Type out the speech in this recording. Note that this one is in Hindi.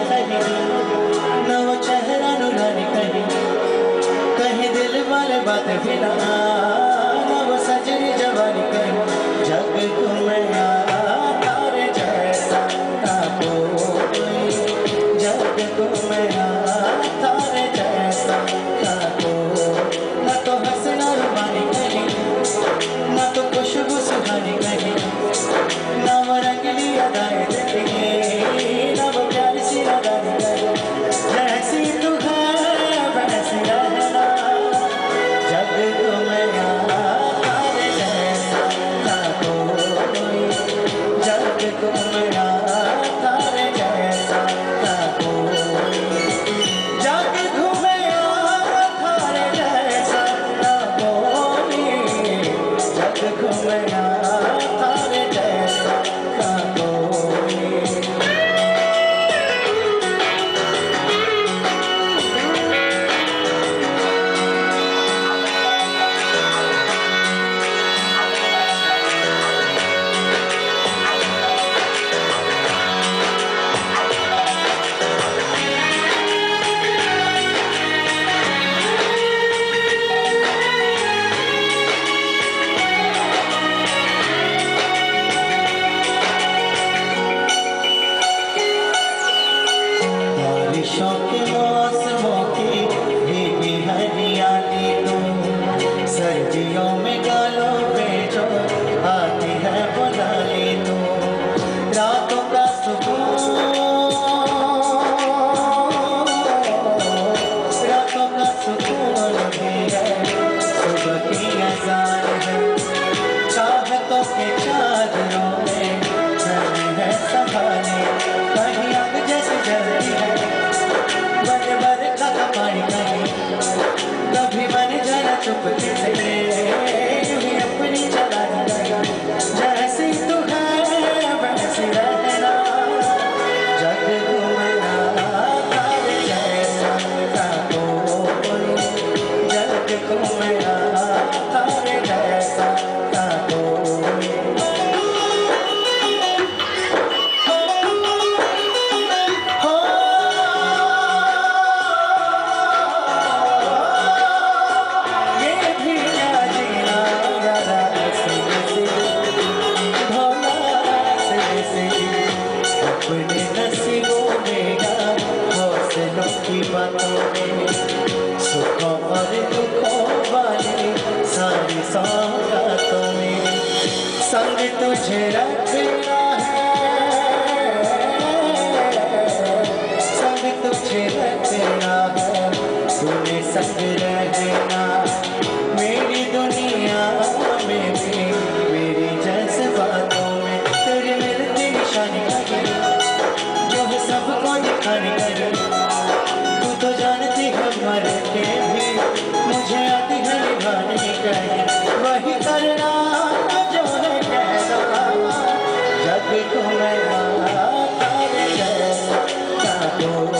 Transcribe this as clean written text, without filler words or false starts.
कहीं न वो चेहरा नुरानी कहीं कहीं दिल वाले बात भी ना न वो सजनी जवानी कहीं जग को मैं तारे जैसा ना कोई जग को मैं तारे जैसा ना कोई न तो हंसना रुबानी कहीं न तो खुशबू सुहानी कहीं न वो रंगली अदाएं जिंदगी न वो प्यारी सी अदाएं जैसी तू है वैसी रहना जग को मैं तारे जैसा ना कोई जग को मैं तारे जैसा ना कोई जग घूमे तारे जैसा ना कोई जग घूमे तारे जैसा ना कोई। बारिशों के मौसमों की भीगी हरियाली तू सर्दियों में गालों पे जो आती है बुलाली तू रातों का सुकून रातों का सुकून भी है सुबह की अज़ान है चाहतों के चादरों में नमी है संभाले कहीं आग जैसे जलती है बन बरखा का पानी कहीं कभी बन जाना चुपके से यूं ही अपनी चलानी कहीं जैसी तू है वैसी रहना जग घूमना तारे जैसा ना कोई जग घूमना तारे जैसा ना कोई। अपने नसीबों में हौसलों की बातों में सुखों और दुखों वाली सारी सौगातों में संग तुझे रखना है संग तुझे रखना है तूने संग रहना मेरी दुनिया में भी मेरी जज्बातों में तेरी मिलती निशानी सबको दिखाने लगी तू तो जानती है मर के भी मुझे आती है निभाने चाहिए वही करना जो है कह दो जग को मैं तारे जैसा ना कोई